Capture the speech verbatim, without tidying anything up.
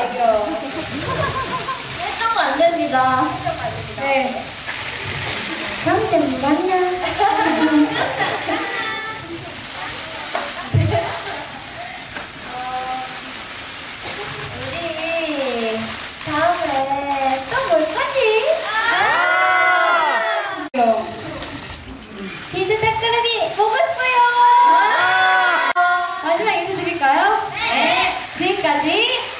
했던 거 안 됩니다. 네. 그럼 좀 무관냐? 우리 다음에 또 뭘 거지? 아! 치즈 닭가슴이 보고 싶어요. 마지막 인사드릴까요? 네. 지금까지